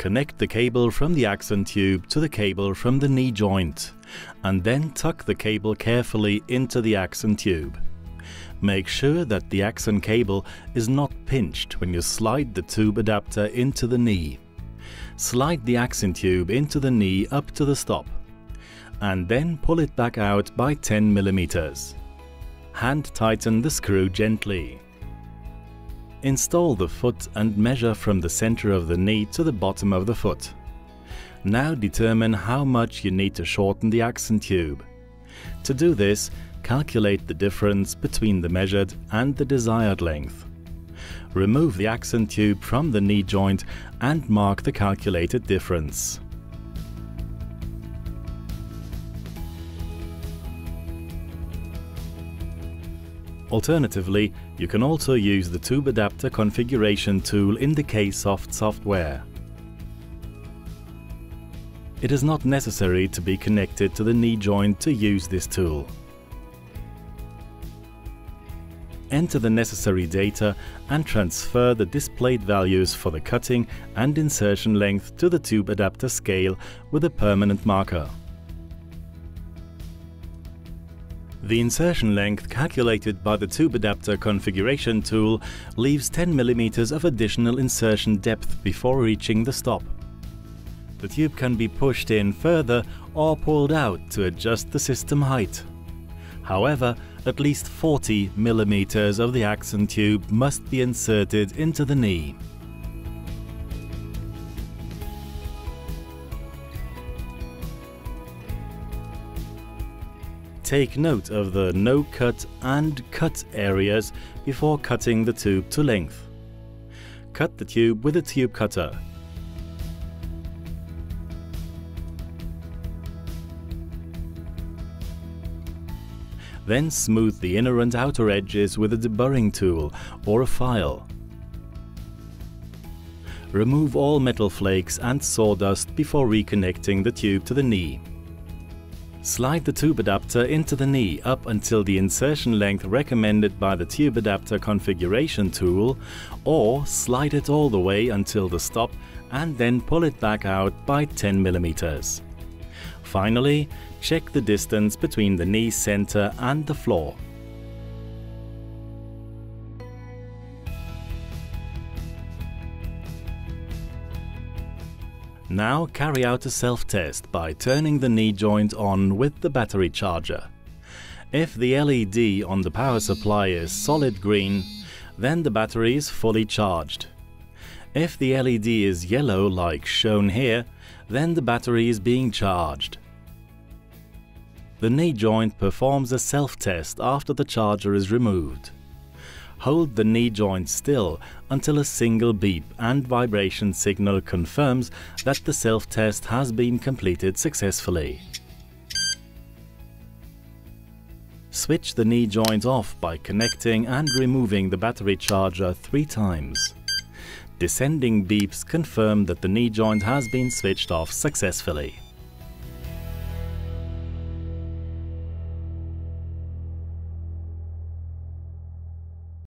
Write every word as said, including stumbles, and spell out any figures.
Connect the cable from the Axon tube to the cable from the knee joint, and then tuck the cable carefully into the Axon tube. Make sure that the Axon cable is not pinched when you slide the tube adapter into the knee. Slide the Axon tube into the knee up to the stop, and then pull it back out by ten millimeters. Hand tighten the screw gently. Install the foot and measure from the center of the knee to the bottom of the foot. Now determine how much you need to shorten the Axon tube. To do this, calculate the difference between the measured and the desired length. Remove the Axon tube from the knee joint and mark the calculated difference. Alternatively, you can also use the tube adapter configuration tool in the Ksoft software. It is not necessary to be connected to the knee joint to use this tool. Enter the necessary data and transfer the displayed values for the cutting and insertion length to the tube adapter scale with a permanent marker. The insertion length calculated by the tube adapter configuration tool leaves ten millimeters of additional insertion depth before reaching the stop. The tube can be pushed in further or pulled out to adjust the system height. However, at least forty millimeters of the Axon tube must be inserted into the knee. Take note of the no cut and cut areas before cutting the tube to length. Cut the tube with a tube cutter. Then smooth the inner and outer edges with a deburring tool or a file. Remove all metal flakes and sawdust before reconnecting the tube to the knee. Slide the tube adapter into the knee up until the insertion length recommended by the tube adapter configuration tool, or slide it all the way until the stop and then pull it back out by ten millimeters. Finally, check the distance between the knee center and the floor. Now carry out a self-test by turning the knee joint on with the battery charger. If the L E D on the power supply is solid green, then the battery is fully charged. If the L E D is yellow like shown here, then the battery is being charged. The knee joint performs a self-test after the charger is removed. Hold the knee joint still until a single beep and vibration signal confirms that the self-test has been completed successfully. Switch the knee joint off by connecting and removing the battery charger three times. Descending beeps confirm that the knee joint has been switched off successfully.